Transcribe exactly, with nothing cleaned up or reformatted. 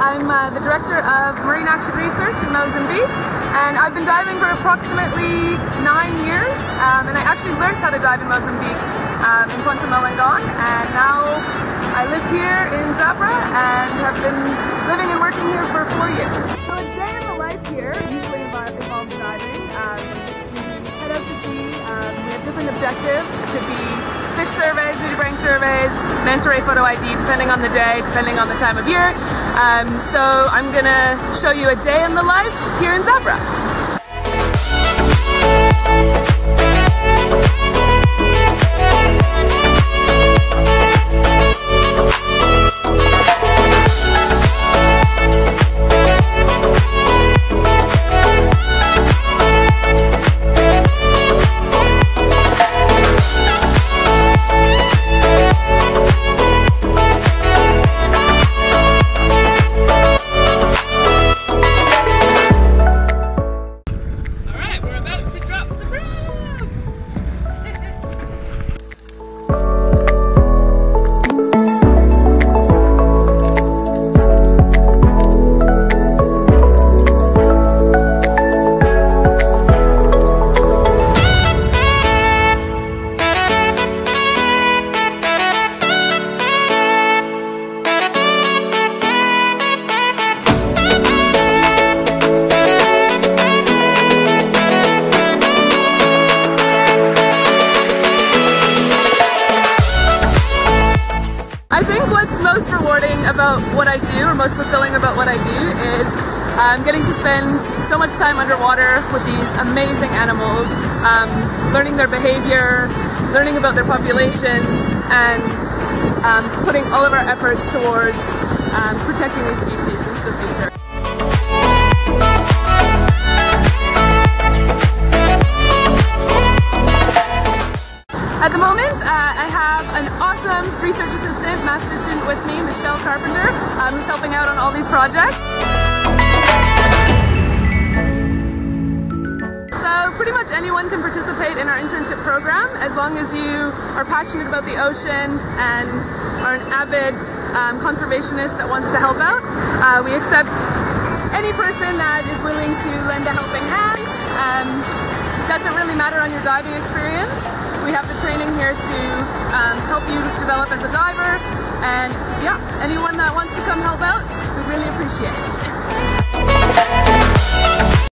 I'm uh, the Director of Marine Action Research in Mozambique, and I've been diving for approximately nine years, um, and I actually learned how to dive in Mozambique um, in and now I live here in Zabra and have been living and working here for four years. So a day in the life here usually involves diving. Um, we head out to sea, um, we have different objectives. It could be fish surveys, nudibranch surveys, manta ray photo I D, depending on the day, depending on the time of year. Um, so I'm gonna show you a day in the life here in Zabra. I think what's most rewarding about what I do, or most fulfilling about what I do, is um, getting to spend so much time underwater with these amazing animals, um, learning their behavior, learning about their populations, and um, putting all of our efforts towards um, protecting these species into the future. At the moment, uh, I have an awesome research assistant, master student with me, Michelle Carpenter, um, who's helping out on all these projects. So pretty much anyone can participate in our internship program as long as you are passionate about the ocean and are an avid um, conservationist that wants to help out. Uh, we accept any person that is willing to lend a helping hand. Um, doesn't really matter on your diving experience. We have the training here to um, help you develop as a diver, and yeah, anyone that wants to come help out, we really appreciate it.